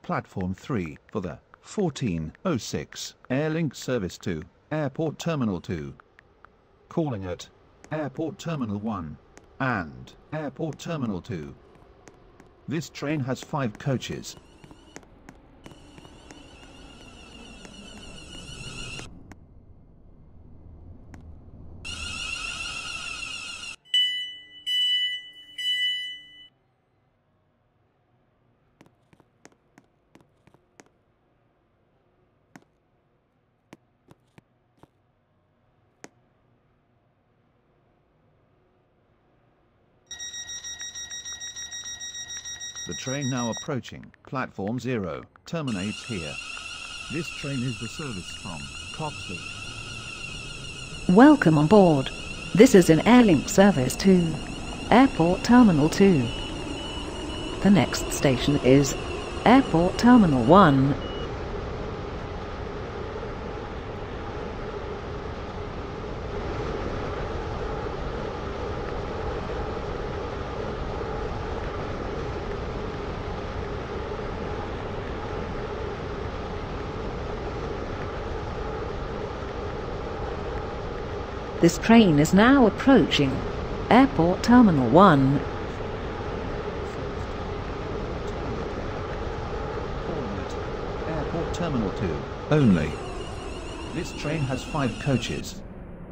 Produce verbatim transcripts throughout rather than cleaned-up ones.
Platform three for the fourteen oh six Airlink service to Airport Terminal two. Calling at Airport Terminal one and Airport Terminal two. This train has five coaches. The train now approaching Platform zero terminates here. This train is the service from Coxley. Welcome on board. This is an Airlink service to Airport Terminal two. The next station is Airport Terminal one. This train is now approaching Airport Terminal one. Airport Terminal two only. This train has five coaches.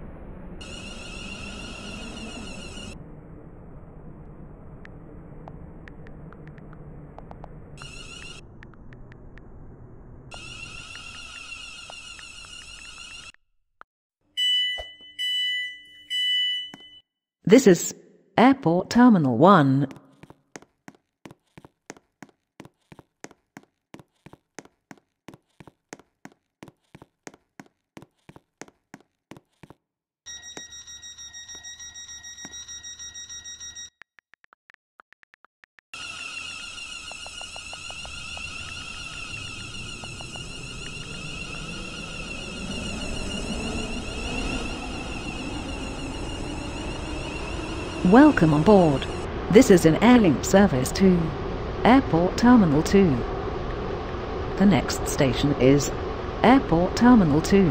This is Airport Terminal one. Welcome on board. This is an Airlink service to Airport Terminal two. The next station is Airport Terminal two.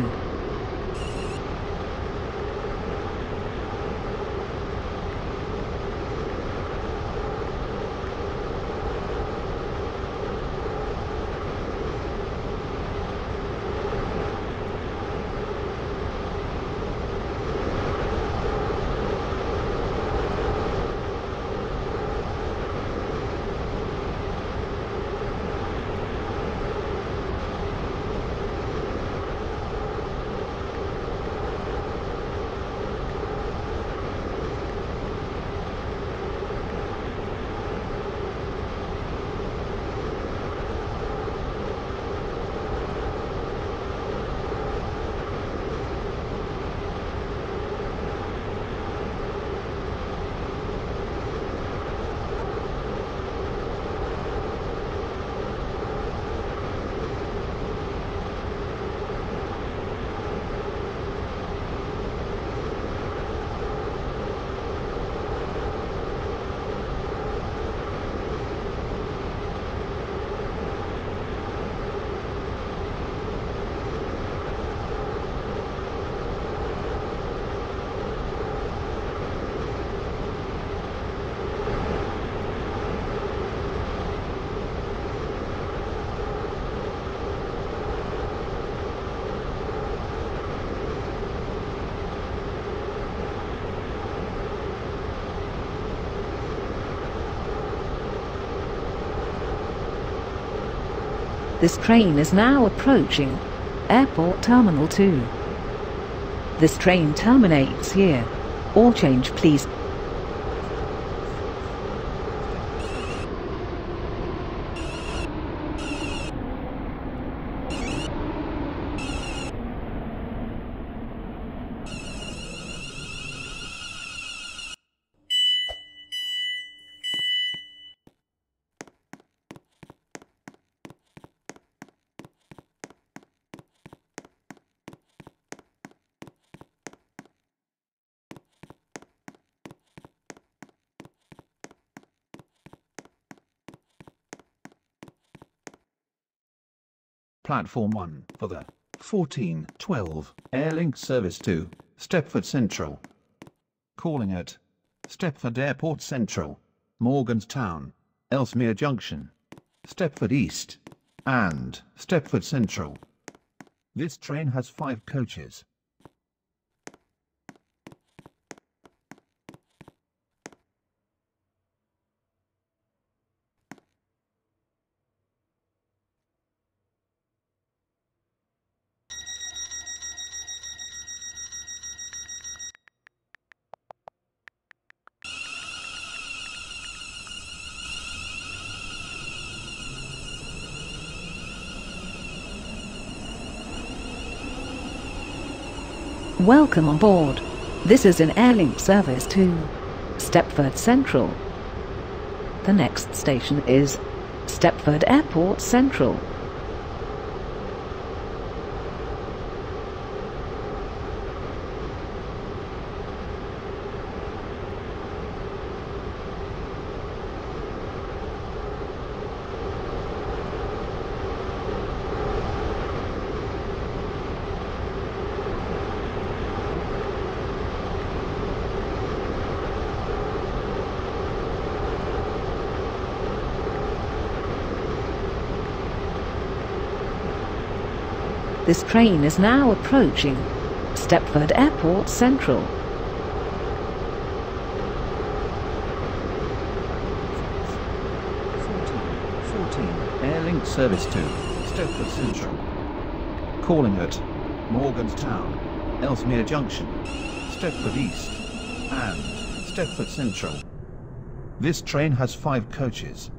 This train is now approaching Airport Terminal two. This train terminates here. All change, please. Platform one for the fourteen twelve Airlink Service to Stepford Central. Calling at Stepford Airport Central, Morganstown, Ellesmere Junction, Stepford East, and Stepford Central. This train has five coaches. Welcome on board. This is an Airlink service to Stepford Central. The next station is Stepford Airport Central. This train is now approaching Stepford Airport Central. fourteen fourteen Airlink Service to Stepford Central. Calling at Morganstown, Ellesmere Junction, Stepford East, and Stepford Central. This train has five coaches.